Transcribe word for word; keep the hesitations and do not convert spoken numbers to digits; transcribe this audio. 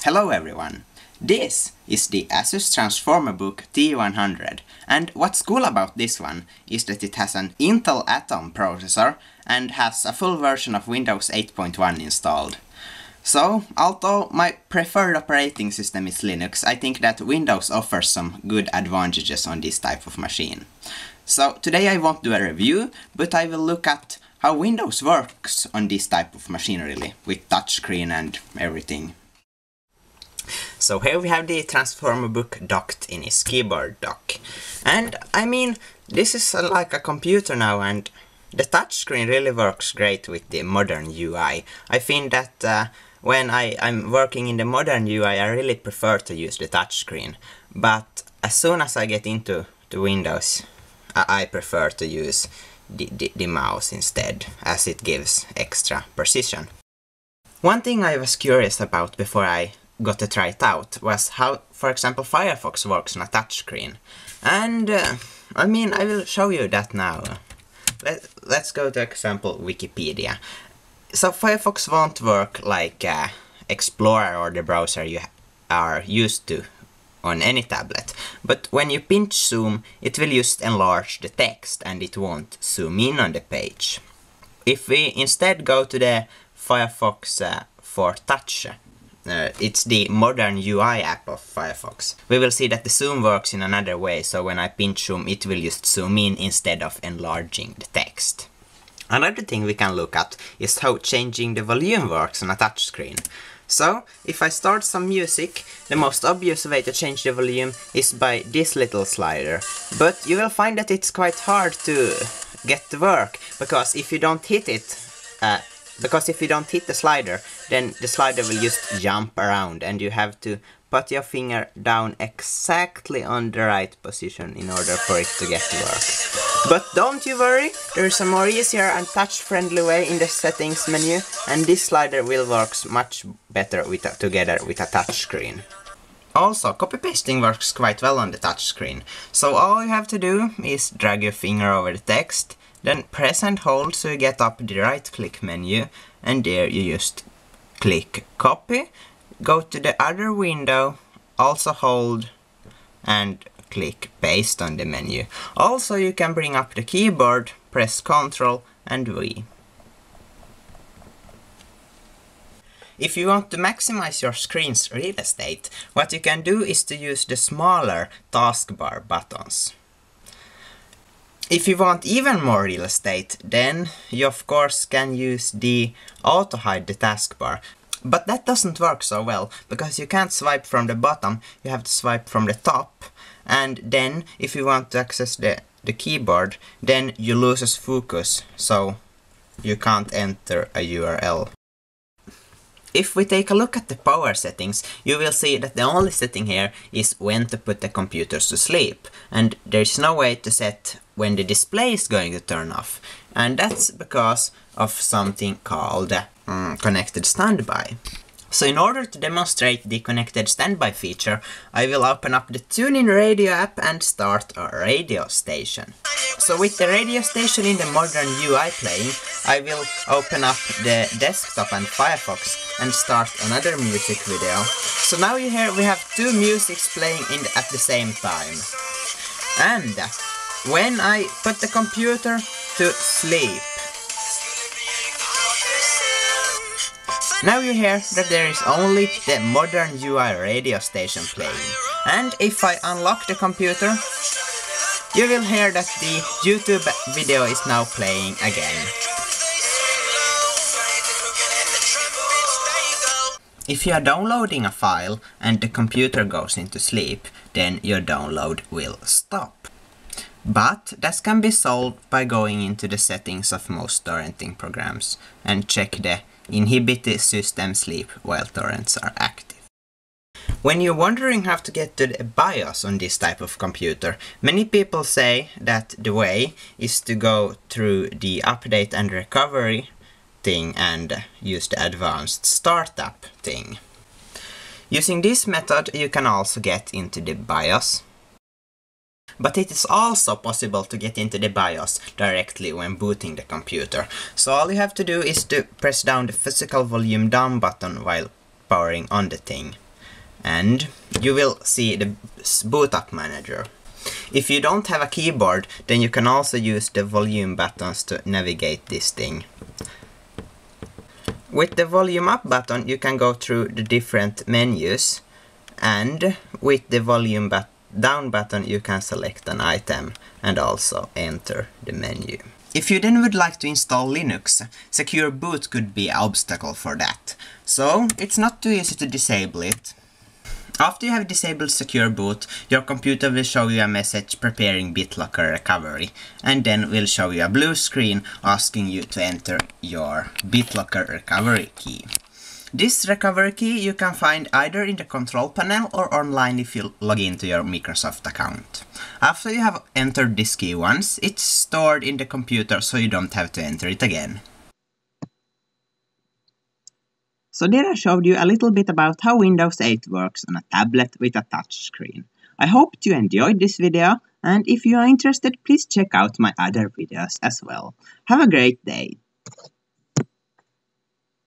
Hello everyone! This is the Asus Transformer book T one hundred, and what's cool about this one is that it has an Intel Atom processor and has a full version of Windows eight point one installed. So, although my preferred operating system is Linux, I think that Windows offers some good advantages on this type of machine. So today I won't do a review, but I will look at how Windows works on this type of machine really, with touchscreen and everything. So here we have the Transformer book docked in its keyboard dock. And I mean, this is uh, like a computer now, and the touchscreen really works great with the modern U I. I think that uh, when I, I'm working in the modern U I, I really prefer to use the touchscreen. But as soon as I get into the Windows, I, I prefer to use the, the, the mouse instead, as it gives extra precision. One thing I was curious about before I got to try it out was how, for example, Firefox works on a touchscreen. And uh, I mean, I will show you that now. Let, let's go to example Wikipedia. So Firefox won't work like uh, Explorer or the browser you are used to on any tablet. But when you pinch zoom, it will just enlarge the text and it won't zoom in on the page. If we instead go to the Firefox uh, for touch, Uh, it's the modern U I app of Firefox, we will see that the zoom works in another way, so when I pinch zoom it will just zoom in instead of enlarging the text. Another thing we can look at is how changing the volume works on a touchscreen. So, if I start some music, the most obvious way to change the volume is by this little slider. But you will find that it's quite hard to get to work, because if you don't hit it, uh, Because if you don't hit the slider, then the slider will just jump around and you have to put your finger down exactly on the right position in order for it to get to work. But don't you worry, there's a more easier and touch-friendly way in the settings menu, and this slider will work much better with a, together with a touchscreen. Also, copy-pasting works quite well on the touchscreen, so all you have to do is drag your finger over the text, then press and hold so you get up the right click menu, and there you just click copy, go to the other window, also hold and click paste on the menu. Also you can bring up the keyboard, press Ctrl and V. If you want to maximize your screen's real estate, what you can do is to use the smaller taskbar buttons. If you want even more real estate, then you of course can use the auto hide the taskbar. But that doesn't work so well, because you can't swipe from the bottom, you have to swipe from the top. And then, if you want to access the, the keyboard, then you lose focus, so you can't enter a U R L. If we take a look at the power settings, you will see that the only setting here is when to put the computers to sleep, and there's no way to set when the display is going to turn off, and that's because of something called um, connected standby. So in order to demonstrate the connected standby feature, I will open up the TuneIn radio app and start a radio station. So with the radio station in the modern U I playing, I will open up the desktop and Firefox and start another music video. So now you hear we have two musics playing in the, at the same time. And when I put the computer to sleep, now you hear that there is only the modern U I radio station playing. And if I unlock the computer, you will hear that the YouTube video is now playing again. If you are downloading a file and the computer goes into sleep, then your download will stop. But that can be solved by going into the settings of most torrenting programs and check the inhibit the system sleep while torrents are active. When you're wondering how to get to the BIOS on this type of computer, many people say that the way is to go through the update and recovery thing and use the advanced startup thing. Using this method you can also get into the BIOS. But it is also possible to get into the BIOS directly when booting the computer. So all you have to do is to press down the physical volume down button while powering on the thing. and you will see the boot up manager. If you don't have a keyboard, then you can also use the volume buttons to navigate this thing. With the volume up button you can go through the different menus, and with the volume but down button you can select an item and also enter the menu. If you then would like to install Linux, Secure Boot could be an obstacle for that. So it's not too easy to disable it. After you have disabled Secure Boot, your computer will show you a message preparing BitLocker recovery, and then will show you a blue screen asking you to enter your BitLocker recovery key. This recovery key you can find either in the control panel or online if you log into your Microsoft account. After you have entered this key once, it's stored in the computer so you don't have to enter it again. So there I showed you a little bit about how Windows eight works on a tablet with a touchscreen. I hope you enjoyed this video, and if you are interested, please check out my other videos as well. Have a great day!